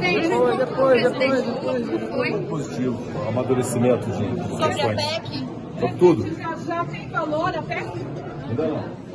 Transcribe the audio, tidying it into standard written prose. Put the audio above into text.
Depois. Positivo, amadurecimento de Sobre a PEC? sobre tudo. Já tem valor a PEC? Ainda não.